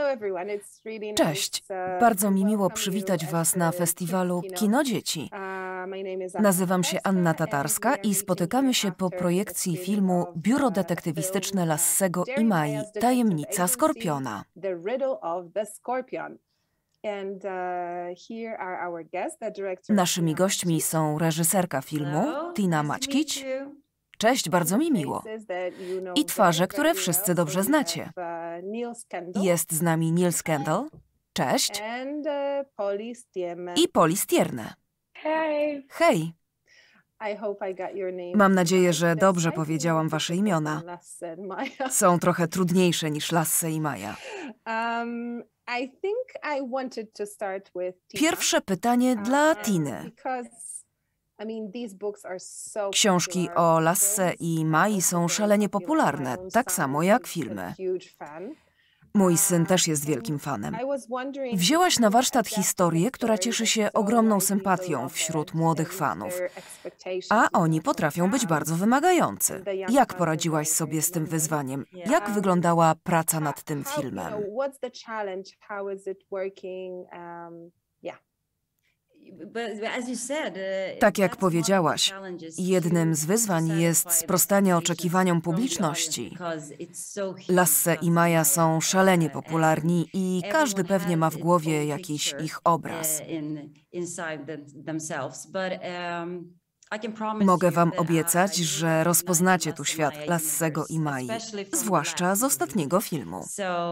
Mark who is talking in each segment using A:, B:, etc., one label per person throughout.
A: Cześć, bardzo mi miło przywitać Was na festiwalu Kino Dzieci. Nazywam się Anna Tatarska i spotykamy się po projekcji filmu Biuro Detektywistyczne Lassego i Mai – Tajemnica Skorpiona. Naszymi gośćmi są reżyserka filmu Tina Maćkić. Cześć, bardzo mi miło. I twarze, które wszyscy dobrze znacie. Jest z nami Neil Scandal. Cześć. I Polly Stierne. Hej. Mam nadzieję, że dobrze powiedziałam wasze imiona. Są trochę trudniejsze niż Lasse i Maja. Pierwsze pytanie dla Tiny. Książki o Lasse i Mai są szalenie popularne, tak samo jak filmy. Mój syn też jest wielkim fanem. Wzięłaś na warsztat historię, która cieszy się ogromną sympatią wśród młodych fanów. A oni potrafią być bardzo wymagający. Jak poradziłaś sobie z tym wyzwaniem? Jak wyglądała praca nad tym filmem? Tak jak powiedziałaś, jednym z wyzwań jest sprostanie oczekiwaniom publiczności. Lasse i Maja są szalenie popularni i każdy pewnie ma w głowie jakiś ich obraz. Mogę wam obiecać, że rozpoznacie tu świat Lassego i Mai, zwłaszcza z ostatniego filmu.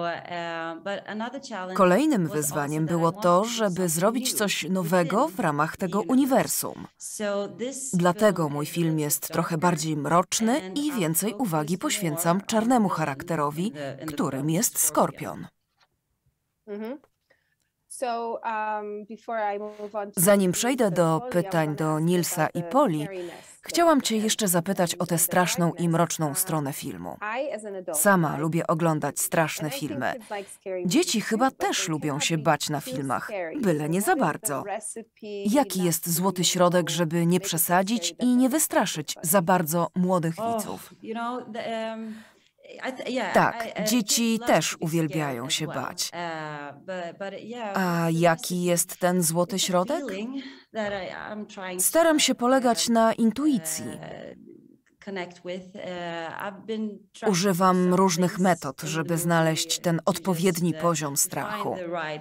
A: Kolejnym wyzwaniem było to, żeby zrobić coś nowego w ramach tego uniwersum. Dlatego mój film jest trochę bardziej mroczny i więcej uwagi poświęcam czarnemu charakterowi, którym jest Skorpion. Zanim przejdę do pytań do Nilsa i Polly, chciałam cię jeszcze zapytać o tę straszną i mroczną stronę filmu. Sama lubię oglądać straszne filmy. Dzieci chyba też lubią się bać na filmach, byle nie za bardzo. Jaki jest złoty środek, żeby nie przesadzić i nie wystraszyć za bardzo młodych widzów? Tak, dzieci też uwielbiają się bać. A jaki jest ten złoty środek? Staram się polegać na intuicji. Używam różnych metod, żeby znaleźć ten odpowiedni poziom strachu.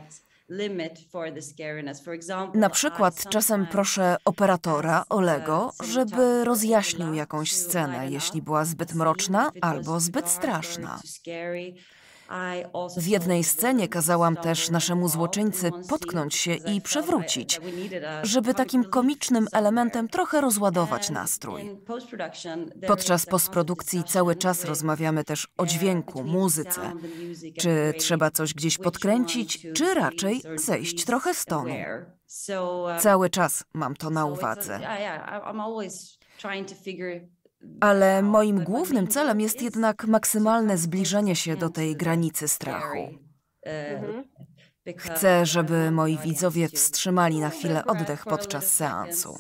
A: Na przykład czasem proszę operatora, Olego, żeby rozjaśnił jakąś scenę, jeśli była zbyt mroczna albo zbyt straszna. W jednej scenie kazałam też naszemu złoczyńcy potknąć się i przewrócić, żeby takim komicznym elementem trochę rozładować nastrój. Podczas postprodukcji cały czas rozmawiamy też o dźwięku, muzyce. Czy trzeba coś gdzieś podkręcić, czy raczej zejść trochę z tonu. Cały czas mam to na uwadze. Ale moim głównym celem jest jednak maksymalne zbliżenie się do tej granicy strachu. Chcę, żeby moi widzowie wstrzymali na chwilę oddech podczas seansu.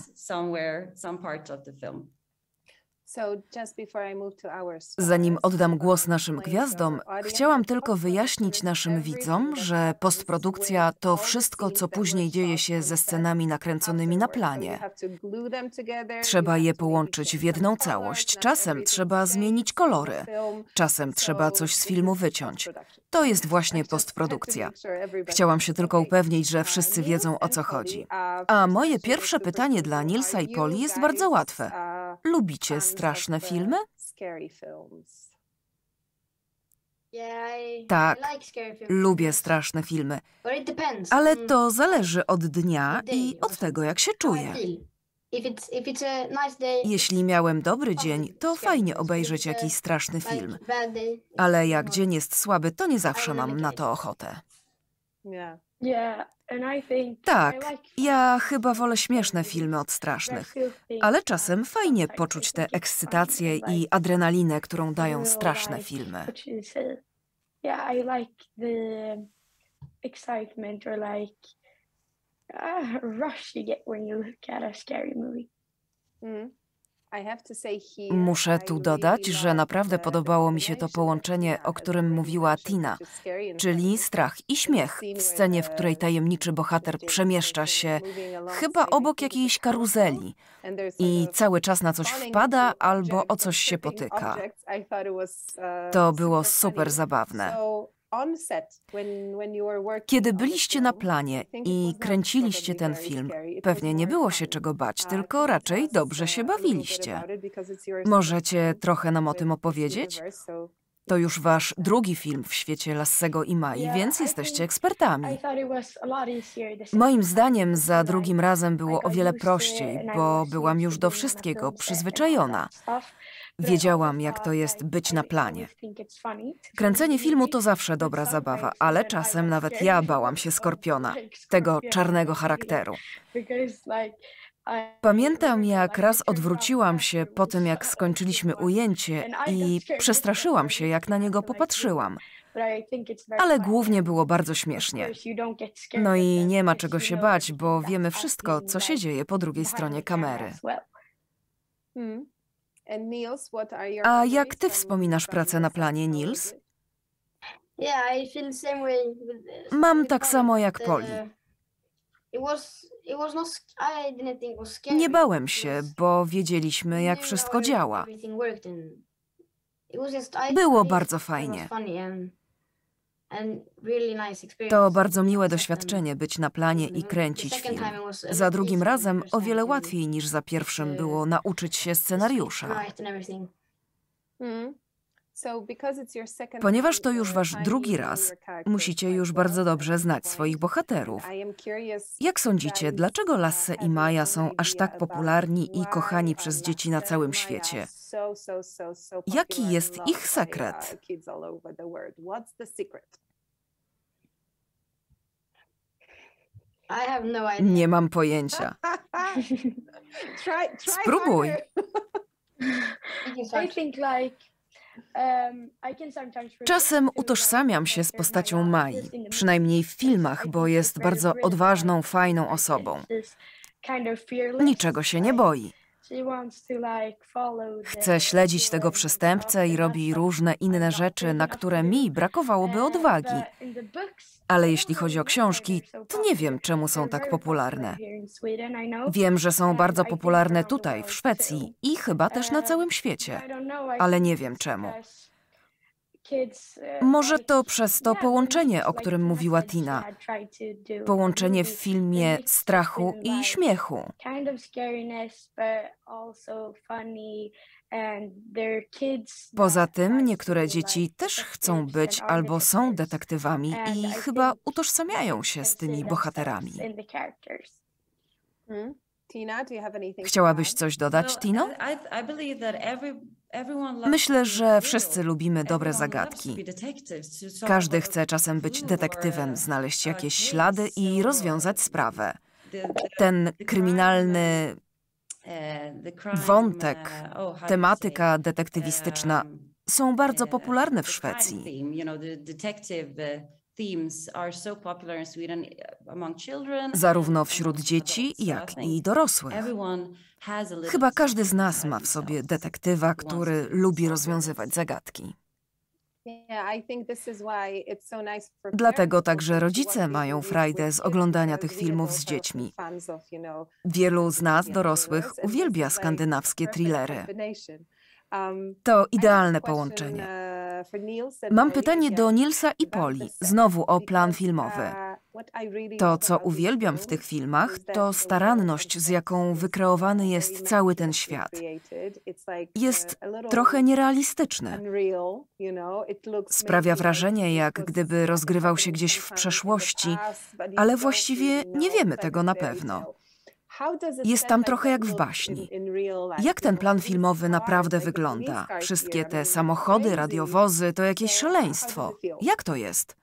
A: Zanim oddam głos naszym gwiazdom, chciałam tylko wyjaśnić naszym widzom, że postprodukcja to wszystko, co później dzieje się ze scenami nakręconymi na planie. Trzeba je połączyć w jedną całość. Czasem trzeba zmienić kolory. Czasem trzeba coś z filmu wyciąć. To jest właśnie postprodukcja. Chciałam się tylko upewnić, że wszyscy wiedzą, o co chodzi. A moje pierwsze pytanie dla Nilsa i Polly jest bardzo łatwe. Lubicie straszne filmy? Tak, lubię straszne filmy, ale to zależy od dnia i od tego, jak się czuję. Jeśli miałem dobry dzień, to fajnie obejrzeć jakiś straszny film, ale jak dzień jest słaby, to nie zawsze mam na to ochotę. Tak, ja chyba wolę śmieszne filmy od strasznych, ale czasem fajnie poczuć tę ekscytację i adrenalinę, którą dają straszne filmy. Muszę tu dodać, że naprawdę podobało mi się to połączenie, o którym mówiła Tina, czyli strach i śmiech w scenie, w której tajemniczy bohater przemieszcza się chyba obok jakiejś karuzeli i cały czas na coś wpada albo o coś się potyka. To było super zabawne. Kiedy byliście na planie i kręciliście ten film, pewnie nie było się czego bać, tylko raczej dobrze się bawiliście. Możecie trochę nam o tym opowiedzieć? To już wasz drugi film w świecie Lassego i Mai, więc jesteście ekspertami. Moim zdaniem za drugim razem było o wiele prościej, bo byłam już do wszystkiego przyzwyczajona. Wiedziałam, jak to jest być na planie. Kręcenie filmu to zawsze dobra zabawa, ale czasem nawet ja bałam się Skorpiona, tego czarnego charakteru. Pamiętam, jak raz odwróciłam się po tym, jak skończyliśmy ujęcie i przestraszyłam się, jak na niego popatrzyłam. Ale głównie było bardzo śmiesznie. No i nie ma czego się bać, bo wiemy wszystko, co się dzieje po drugiej stronie kamery. A jak ty wspominasz pracę na planie, Niels? Mam tak samo jak Poli. Nie bałem się, bo wiedzieliśmy, jak wszystko działa. Było bardzo fajnie. To bardzo miłe doświadczenie być na planie i kręcić film. Za drugim razem o wiele łatwiej niż za pierwszym było nauczyć się scenariusza. Ponieważ to już wasz drugi raz, musicie już bardzo dobrze znać swoich bohaterów. Jak sądzicie, dlaczego Lasse i Maja są aż tak popularni i kochani przez dzieci na całym świecie? Jaki jest ich sekret? Nie mam pojęcia. Spróbuj. Czasem utożsamiam się z postacią Mai, przynajmniej w filmach, bo jest bardzo odważną, fajną osobą. Niczego się nie boi. Chce śledzić tego przestępcę i robi różne inne rzeczy, na które mi brakowałoby odwagi. Ale jeśli chodzi o książki, to nie wiem, czemu są tak popularne. Wiem, że są bardzo popularne tutaj, w Szwecji i chyba też na całym świecie, ale nie wiem czemu. Może to przez to połączenie, o którym mówiła Tina. Połączenie w filmie strachu i śmiechu. Poza tym niektóre dzieci też chcą być albo są detektywami i chyba utożsamiają się z tymi bohaterami. Chciałabyś coś dodać, Tino? Myślę, że wszyscy lubimy dobre zagadki. Każdy chce czasem być detektywem, znaleźć jakieś ślady i rozwiązać sprawę. Ten kryminalny wątek, tematyka detektywistyczna są bardzo popularne w Szwecji. Zarówno wśród dzieci, jak i dorosłych. Chyba każdy z nas ma w sobie detektywa, który lubi rozwiązywać zagadki. Dlatego także rodzice mają frajdę z oglądania tych filmów z dziećmi. Wielu z nas, dorosłych, uwielbia skandynawskie thrillery. To idealne połączenie. Mam pytanie do Nielsa i Poli, znowu o plan filmowy. To, co uwielbiam w tych filmach, to staranność, z jaką wykreowany jest cały ten świat. Jest trochę nierealistyczny. Sprawia wrażenie, jak gdyby rozgrywał się gdzieś w przeszłości, ale właściwie nie wiemy tego na pewno. Jest tam trochę jak w baśni. Jak ten plan filmowy naprawdę wygląda? Wszystkie te samochody, radiowozy, to jakieś szaleństwo. Jak to jest?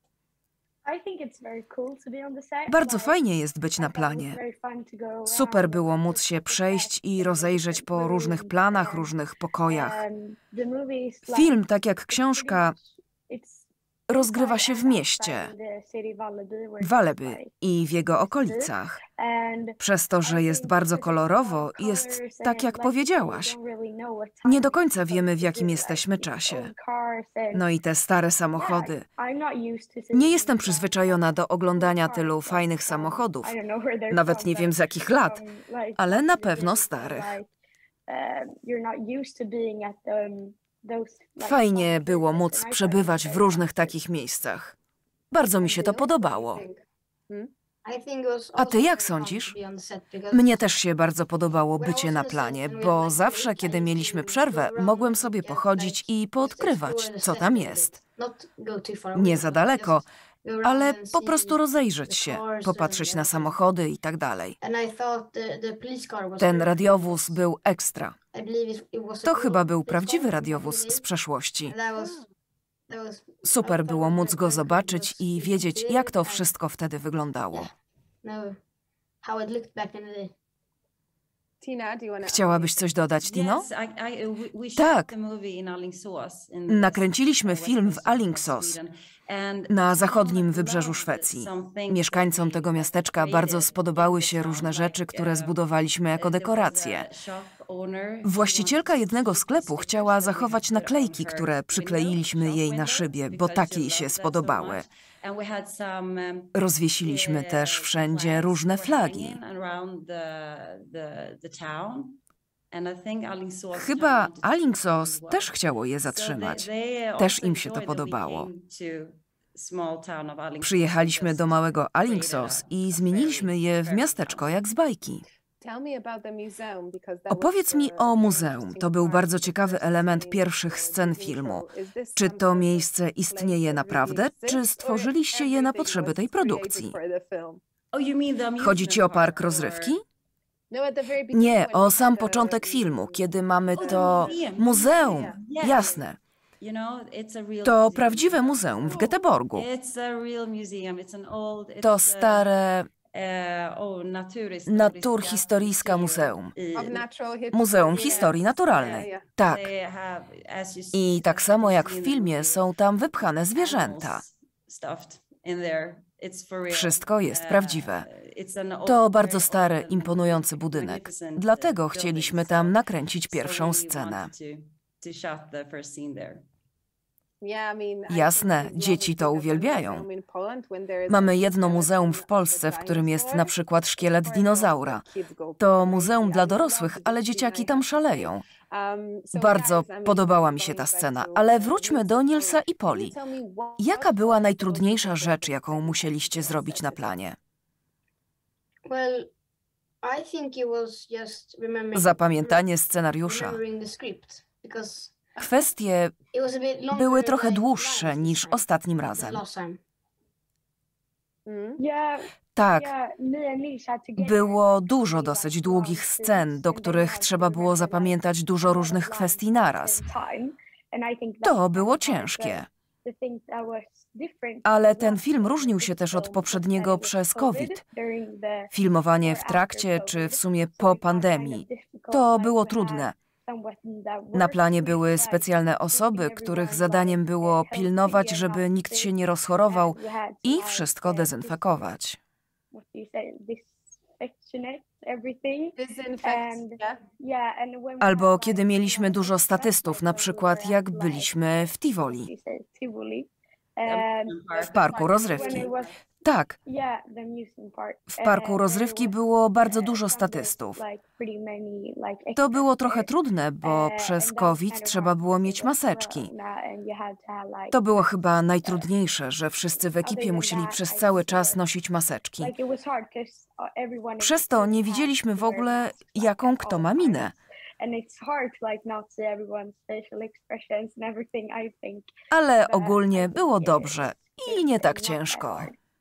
A: Bardzo fajnie jest być na planie. Super było móc się przejść i rozejrzeć po różnych planach, różnych pokojach. Film, tak jak książka, rozgrywa się w mieście Valleby i w jego okolicach. Przez to, że jest bardzo kolorowo, jest tak, jak powiedziałaś. Nie do końca wiemy, w jakim jesteśmy czasie. No i te stare samochody. Nie jestem przyzwyczajona do oglądania tylu fajnych samochodów. Nawet nie wiem, z jakich lat, ale na pewno starych. Fajnie było móc przebywać w różnych takich miejscach. Bardzo mi się to podobało. A ty jak sądzisz? Mnie też się bardzo podobało bycie na planie, bo zawsze, kiedy mieliśmy przerwę, mogłem sobie pochodzić i poodkrywać, co tam jest. Nie za daleko, ale po prostu rozejrzeć się, popatrzeć na samochody i tak dalej. Ten radiowóz był ekstra. To chyba był prawdziwy radiowóz z przeszłości. Super było móc go zobaczyć i wiedzieć, jak to wszystko wtedy wyglądało. Chciałabyś coś dodać, Tino? Tak. Nakręciliśmy film w Alingsås, na zachodnim wybrzeżu Szwecji. Mieszkańcom tego miasteczka bardzo spodobały się różne rzeczy, które zbudowaliśmy jako dekoracje. Właścicielka jednego sklepu chciała zachować naklejki, które przykleiliśmy jej na szybie, bo tak jej się spodobały. Rozwiesiliśmy też wszędzie różne flagi. Chyba Alingsås też chciało je zatrzymać. Też im się to podobało. Przyjechaliśmy do małego Alingsås i zmieniliśmy je w miasteczko jak z bajki. Opowiedz mi o muzeum. To był bardzo ciekawy element pierwszych scen filmu. Czy to miejsce istnieje naprawdę, czy stworzyliście je na potrzeby tej produkcji? Chodzi ci o park rozrywki? Nie, o sam początek filmu, kiedy mamy to muzeum. Jasne. To prawdziwe muzeum w Göteborgu. To stare Naturhistorijska Muzeum. Muzeum Historii Naturalnej. Tak. I tak samo jak w filmie są tam wypchane zwierzęta. Wszystko jest prawdziwe. To bardzo stary, imponujący budynek. Dlatego chcieliśmy tam nakręcić pierwszą scenę. Jasne, dzieci to uwielbiają. Mamy jedno muzeum w Polsce, w którym jest na przykład szkielet dinozaura. To muzeum dla dorosłych, ale dzieciaki tam szaleją. Bardzo podobała mi się ta scena, ale wróćmy do Nilsa i Poli. Jaka była najtrudniejsza rzecz, jaką musieliście zrobić na planie? Zapamiętanie scenariusza. Kwestie były trochę dłuższe niż ostatnim razem. Tak, było dużo dosyć długich scen, do których trzeba było zapamiętać dużo różnych kwestii naraz. To było ciężkie. Ale ten film różnił się też od poprzedniego przez COVID. Filmowanie w trakcie, czy w sumie po pandemii. To było trudne. Na planie były specjalne osoby, których zadaniem było pilnować, żeby nikt się nie rozchorował i wszystko dezynfekować. Albo kiedy mieliśmy dużo statystów, na przykład jak byliśmy w Tivoli, w parku rozrywki. Tak, w parku rozrywki było bardzo dużo statystów. To było trochę trudne, bo przez COVID trzeba było mieć maseczki. To było chyba najtrudniejsze, że wszyscy w ekipie musieli przez cały czas nosić maseczki. Przez to nie widzieliśmy w ogóle, jaką kto ma minę. Ale ogólnie było dobrze i nie tak ciężko.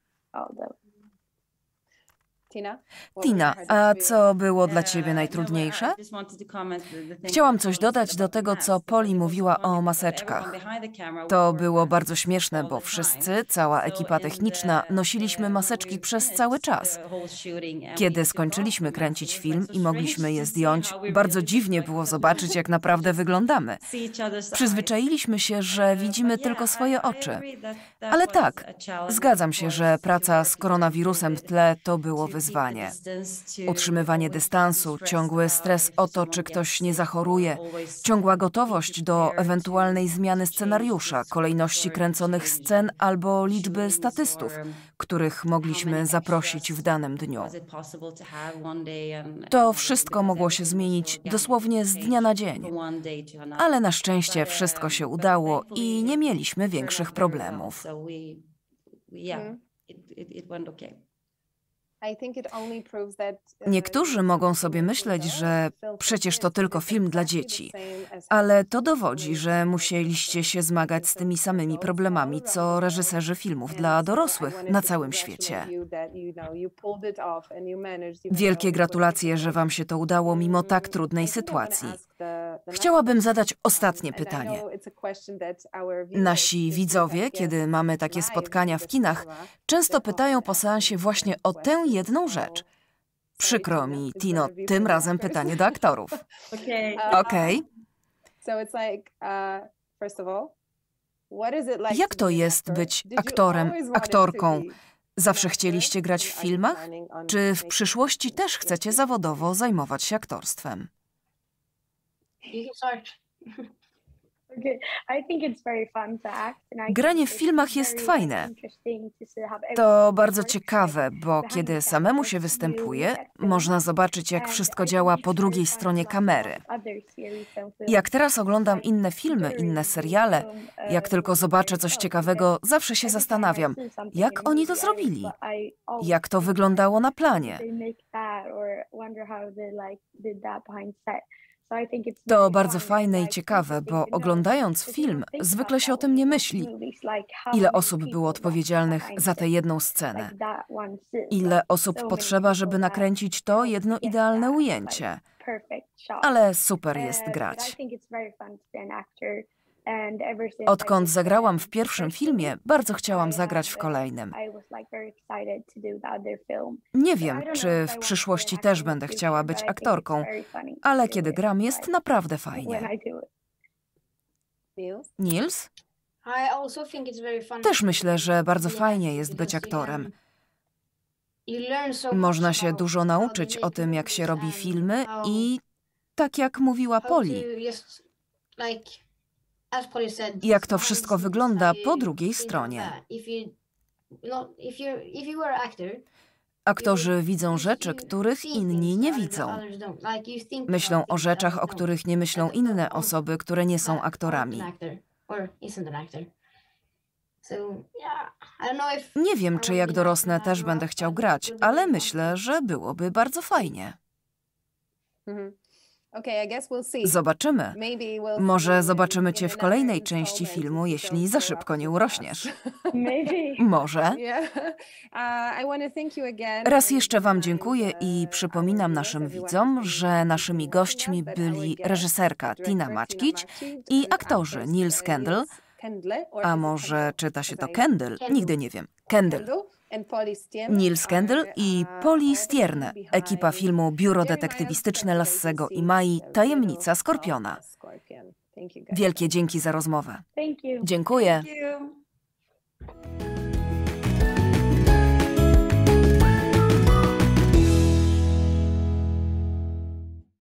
A: Tina, a co było dla ciebie najtrudniejsze? Chciałam coś dodać do tego, co Poli mówiła o maseczkach. To było bardzo śmieszne, bo wszyscy, cała ekipa techniczna, nosiliśmy maseczki przez cały czas. Kiedy skończyliśmy kręcić film i mogliśmy je zdjąć, bardzo dziwnie było zobaczyć, jak naprawdę wyglądamy. Przyzwyczailiśmy się, że widzimy tylko swoje oczy. Ale tak, zgadzam się, że praca z koronawirusem w tle to było wyzwanie. wyzwanie. Utrzymywanie dystansu, ciągły stres o to, czy ktoś nie zachoruje, ciągła gotowość do ewentualnej zmiany scenariusza, kolejności kręconych scen albo liczby statystów, których mogliśmy zaprosić w danym dniu. To wszystko mogło się zmienić dosłownie z dnia na dzień. Ale na szczęście wszystko się udało i nie mieliśmy większych problemów. Niektórzy mogą sobie myśleć, że przecież to tylko film dla dzieci, ale to dowodzi, że musieliście się zmagać z tymi samymi problemami, co reżyserzy filmów dla dorosłych na całym świecie. Wielkie gratulacje, że wam się to udało mimo tak trudnej sytuacji. Chciałabym zadać ostatnie pytanie. Nasi widzowie, kiedy mamy takie spotkania w kinach, często pytają po seansie właśnie o tę jedną rzecz. Przykro mi, Tino, tym razem pytanie do aktorów. Okej. Jak to jest być aktorem, aktorką? Zawsze chcieliście grać w filmach? Czy w przyszłości też chcecie zawodowo zajmować się aktorstwem? Granie w filmach jest fajne. To bardzo ciekawe, bo kiedy samemu się występuje, można zobaczyć, jak wszystko działa po drugiej stronie kamery. Jak teraz oglądam inne filmy, inne seriale, jak tylko zobaczę coś ciekawego, zawsze się zastanawiam, jak oni to zrobili? Jak to wyglądało na planie? To bardzo fajne i ciekawe, bo oglądając film, zwykle się o tym nie myśli. Ile osób było odpowiedzialnych za tę jedną scenę? Ile osób potrzeba, żeby nakręcić to jedno idealne ujęcie? Ale super jest grać. Odkąd zagrałam w pierwszym filmie, bardzo chciałam zagrać w kolejnym. Nie wiem, czy w przyszłości też będę chciała być aktorką, ale kiedy gram, jest naprawdę fajnie. Niels? Też myślę, że bardzo fajnie jest być aktorem. Można się dużo nauczyć o tym, jak się robi filmy i tak jak mówiła Poli, jak to wszystko wygląda po drugiej stronie. Aktorzy widzą rzeczy, których inni nie widzą. Myślą o rzeczach, o których nie myślą inne osoby, które nie są aktorami. Nie wiem, czy jak dorosnę też będę chciał grać, ale myślę, że byłoby bardzo fajnie. Zobaczymy. Może zobaczymy cię w kolejnej części filmu, jeśli za szybko nie urośniesz. Może. Raz jeszcze wam dziękuję i przypominam naszym widzom, że naszymi gośćmi byli reżyserka Tina Maćkić i aktorzy Niels Kendall, a może czyta się to Kendall? Nigdy nie wiem. Kendall. Niels Kendall i Poli Stierne, ekipa filmu Biuro Detektywistyczne Lassego i Mai, Tajemnica Skorpiona. Wielkie dzięki za rozmowę. Dziękuję.